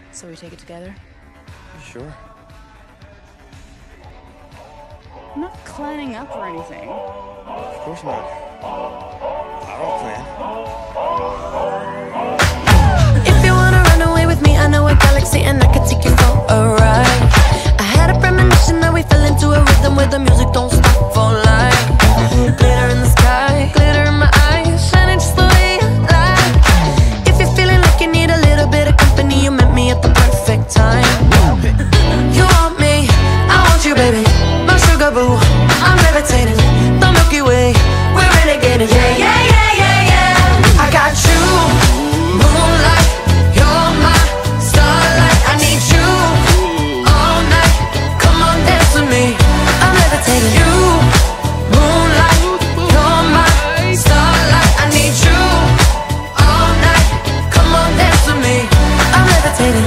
So we take it together? You sure? I'm not planning up or anything. Of course not. I don't plan. If you wanna run away with me, I know a galaxy and I can take you for a ride. I had a premonition that we fell into a rhythm where the music don't stop for life. Glitter in the sky, glitter in my eyes, shining just the way I like. If you're feeling like you need a little bit of company, you met me at the perfect time. You want me, I want you, baby. My sugar boo, I'm levitating. The Milky Way, we're renegading. Yeah, yeah, yeah, yeah, yeah. I got you, moonlight. You're my starlight. I need you all night. Come on, dance with me. I'm levitating. You, moonlight. You're my starlight. I need you all night. Come on, dance with me. I'm levitating.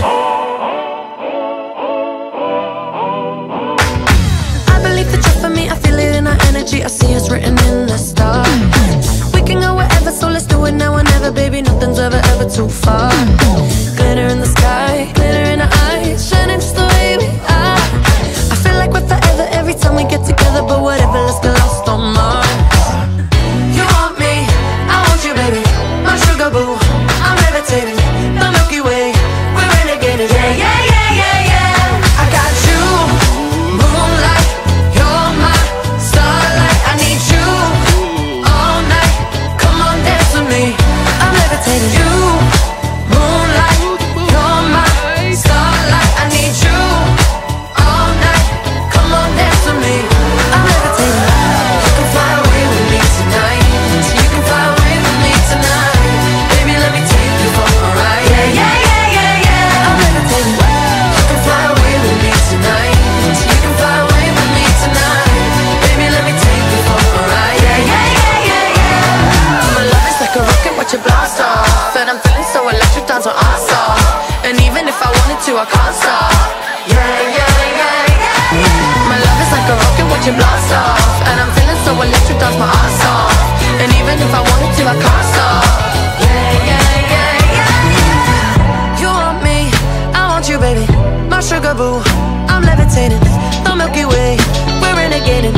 I see us written in the stars. We can go wherever, so let's do it now or never. Baby, nothing's ever, ever too far. Glitter in the sky, glitter in our eyes, shining just the way we are. I feel like we're forever every time we get together. But whatever, let's get lost on Mars. You want me, I want you, baby. My sugar boo, I'm levitating. The Milky Way, we're renegading. Yeah, yeah, yeah, yeah, yeah. I got you, moonlight. You're my starlight. I need you all night. Come on, dance with me. I'm levitating. You, moonlight. You're my starlight. I need you all night. Come on, dance with me. I'm levitating. You can fly away with me tonight. You can fly away with me tonight. Baby, let me take you for a ride. Yeah, yeah, yeah, yeah, yeah. I'm levitating. You can fly away with me tonight. You can fly away with me tonight. Baby, let me take you for a ride. Yeah, yeah, yeah, yeah, yeah. My love is like a rocket, watch it blast off. And I'm feeling so electric, dance on our off. And even if I wanted to, I can't stop. Yeah, yeah, yeah, yeah. My love is like a rocket, watch it blast off. And I'm feeling so electric, dance my ass off. And even if I wanted to, I can't stop. Yeah, yeah, yeah, yeah. You want me, I want you, baby. My sugar boo, I'm levitating. The Milky Way, we're renegading.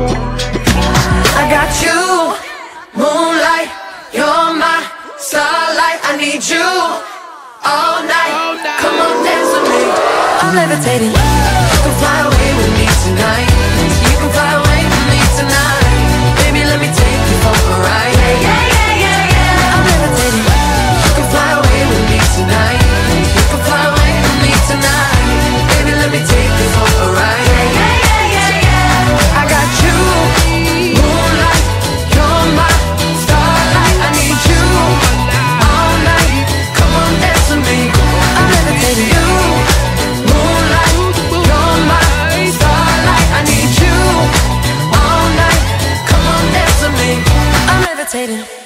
I got you, moonlight. You're my starlight. I need you all night. Come on, dance with me. I'm levitating. You can fly away with me tonight. You can fly away with me tonight. Baby, let me take you for a ride. Yeah, yeah, yeah, yeah, yeah. I'm levitating. You can fly away with me tonight. You can fly away with me tonight. Baby, let me take you for a ride. Yeah, yeah, yeah, yeah, yeah. I got you, moonlight. You're my starlight. I need you all night. Come on, dance with me. I'm levitating. You, moonlight. You're my starlight. I need you all night. Come on, dance with me. I'm levitating.